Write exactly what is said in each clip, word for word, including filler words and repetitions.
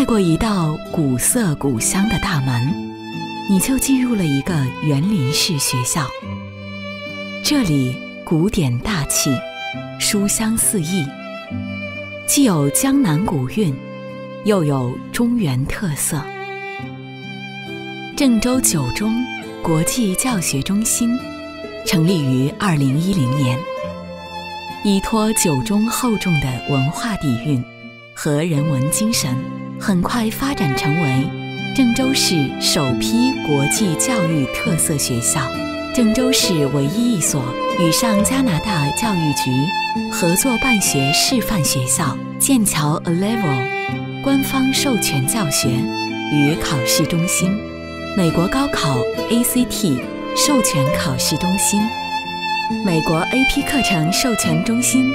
迈过一道古色古香的大门，你就进入了一个园林式学校。这里古典大气，书香四溢，既有江南古韵，又有中原特色。郑州九中国际教学中心成立于二零一零年，依托九中厚重的文化底蕴和人文精神，很快发展成为郑州市首批国际教育特色学校，郑州市唯一一所与上加拿大教育局合作办学示范学校剑桥 A Level 官方授权教学与考试中心，美国高考 A C T 授权考试中心，美国 A P 课程授权中心。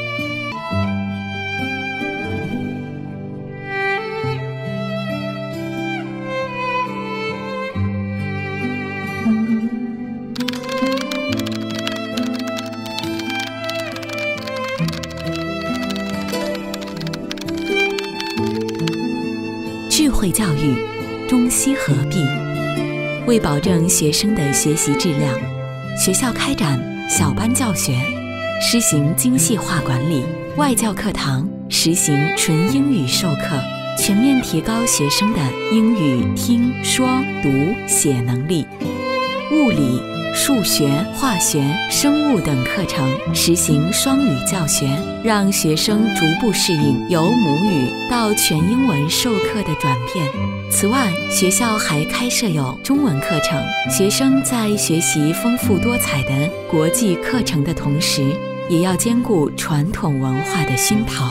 智慧教育中西合璧，为保证学生的学习质量，学校开展小班教学，施行精细化管理，外教课堂实行纯英语授课，全面提高学生的英语听说读写能力。物理、数学、化学、生物等课程实行双语教学，让学生逐步适应由母语到全英文授课的转变。此外，学校还开设有中文课程，学生在学习丰富多彩的国际课程的同时，也要兼顾传统文化的熏陶。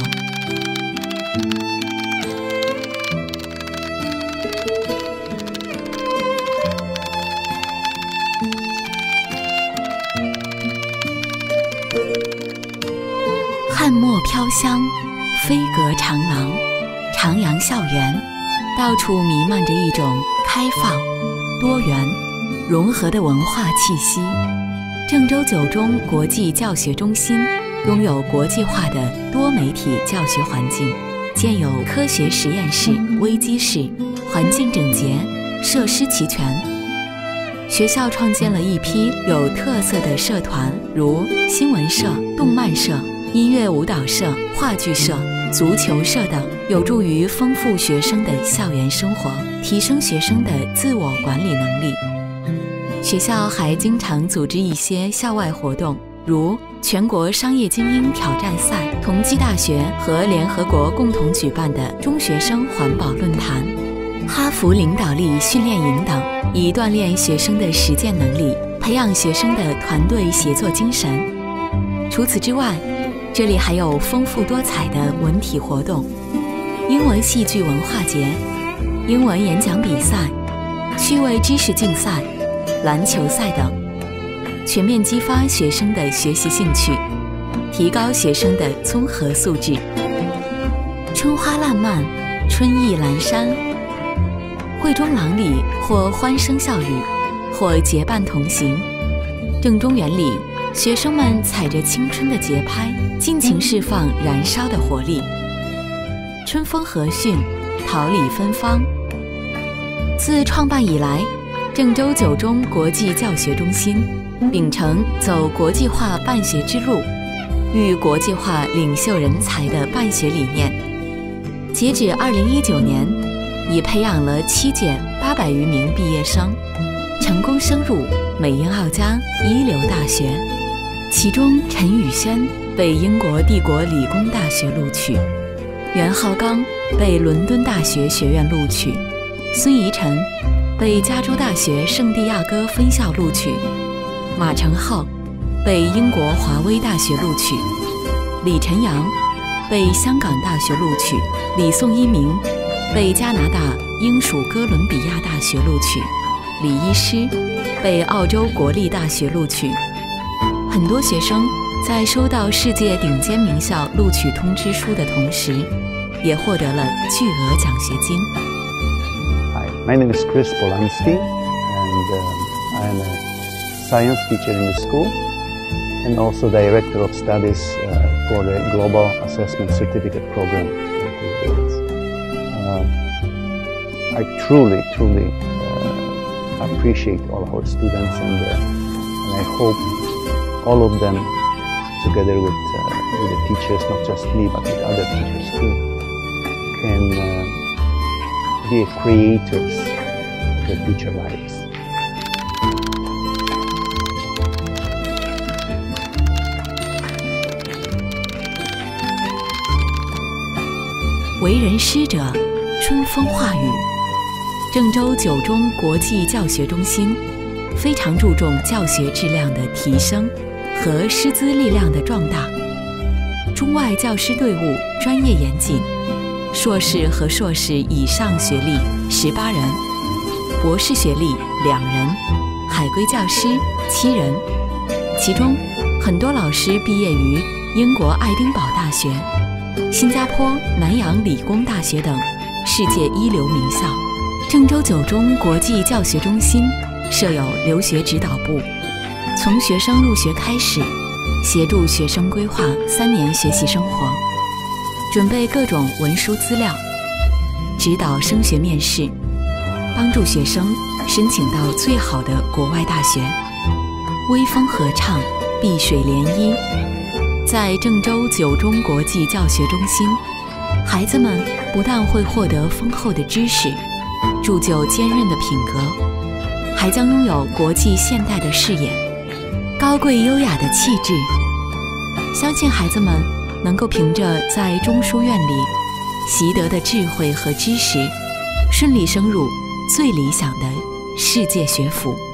汉墨飘香，飞阁长廊，徜徉校园，到处弥漫着一种开放、多元、融合的文化气息。郑州九中国际教学中心拥有国际化的多媒体教学环境，建有科学实验室、微机室，环境整洁，设施齐全。学校创建了一批有特色的社团，如新闻社、动漫社、音乐舞蹈社、话剧社、足球社等，有助于丰富学生的校园生活，提升学生的自我管理能力。学校还经常组织一些校外活动，如全国商业精英挑战赛、同济大学和联合国共同举办的中学生环保论坛、哈佛领导力训练营等，以锻炼学生的实践能力，培养学生的团队协作精神。除此之外，这里还有丰富多彩的文体活动，英文戏剧文化节、英文演讲比赛、趣味知识竞赛、篮球赛等，全面激发学生的学习兴趣，提高学生的综合素质。春花烂漫，春意阑珊，会中郎里或欢声笑语，或结伴同行。正中园里，学生们踩着青春的节拍，尽情释放燃烧的活力。春风和煦，桃李芬芳。自创办以来，郑州九中国际教学中心秉承走国际化办学之路，育国际化领袖人才的办学理念。截止二零一九年，已培养了七届八百余名毕业生，成功升入美英澳加一流大学。其中陈宇轩被英国帝国理工大学录取，袁浩刚被伦敦大学学院录取，孙怡晨被加州大学圣地亚哥分校录取，马成浩被英国华威大学录取，李晨阳被香港大学录取，李宋一鸣被加拿大英属哥伦比亚大学录取，李医师被澳洲国立大学录取。很多学生在收到世界顶尖名校录取通知书的同时，也获得了巨额奖学金。 Hi, my name is Polanski, and um, I am a science teacher in the school and also director of studies uh, for the Global Assessment Certificate Program. Uh, I truly, truly uh, appreciate all our students, and, uh, and I hope all of them, together with, uh, with the teachers, not just me, but with other teachers too, can uh, be creators of their future lives. 为人师者，春风化雨。郑州九中国际教学中心非常注重教学质量的提升和师资力量的壮大。中外教师队伍专业严谨，硕士和硕士以上学历十八人，博士学历两人，海归教师七人。其中，很多老师毕业于英国爱丁堡大学、新加坡南洋理工大学等世界一流名校。郑州九中国际教学中心设有留学指导部，从学生入学开始，协助学生规划三年学习生活，准备各种文书资料，指导升学面试，帮助学生申请到最好的国外大学。微风合唱，碧水涟漪。在郑州九中国际教学中心，孩子们不但会获得丰厚的知识，铸就坚韧的品格，还将拥有国际现代的视野，高贵优雅的气质。相信孩子们能够凭着在中书院里习得的智慧和知识，顺利升入最理想的世界学府。